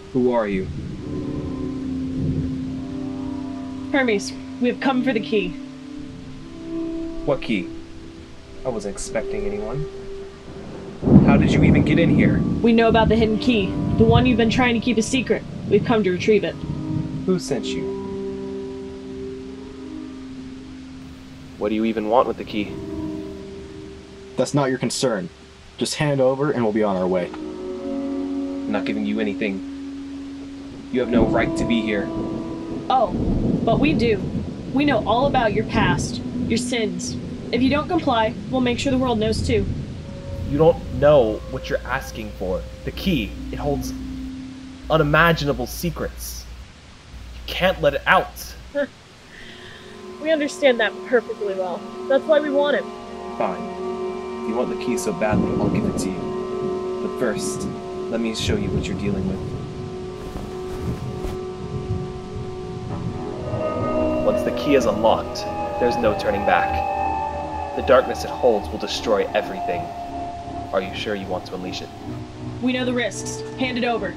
Who are you? Hermes, we have come for the key. What key? I wasn't expecting anyone. How did you even get in here? We know about the hidden key, the one you've been trying to keep a secret. We've come to retrieve it. Who sent you? What do you even want with the key? That's not your concern. Just hand it over and we'll be on our way. I'm not giving you anything. You have no right to be here. Oh, but we do. We know all about your past, your sins. If you don't comply, we'll make sure the world knows too. You don't know what you're asking for. The key, it holds unimaginable secrets. You can't let it out. We understand that perfectly well. That's why we want it. Fine. If you want the key so badly, I'll give it to you. But first, let me show you what you're dealing with. Once the key is unlocked, there's no turning back. The darkness it holds will destroy everything. Are you sure you want to unleash it? We know the risks. Hand it over.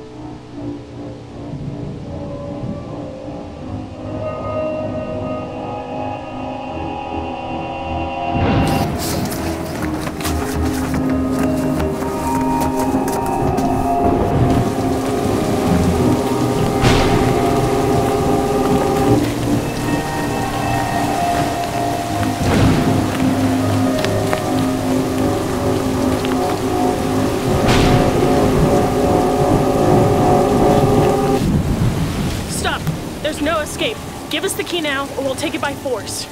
There's no escape. Give us the key now, or we'll take it by force.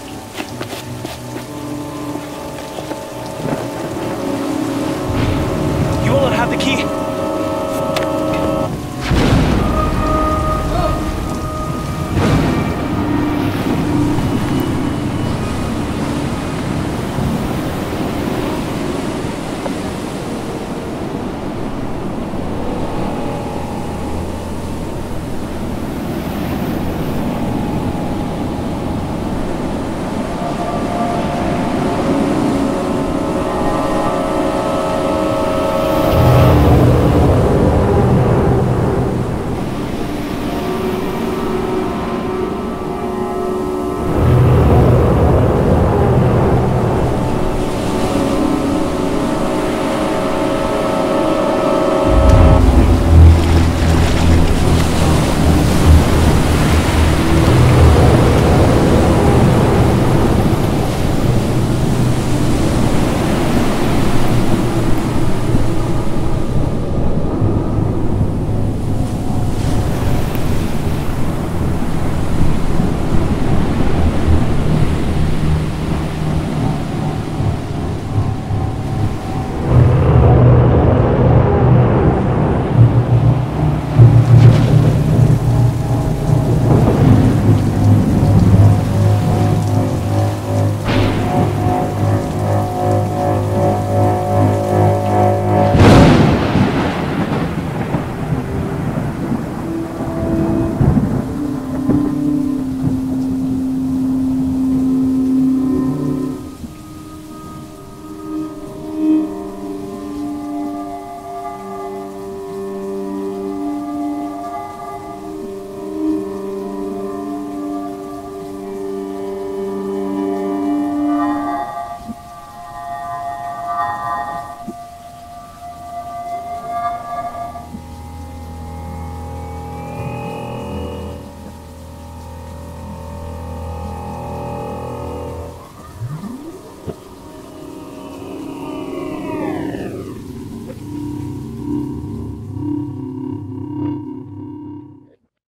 You will not have the key.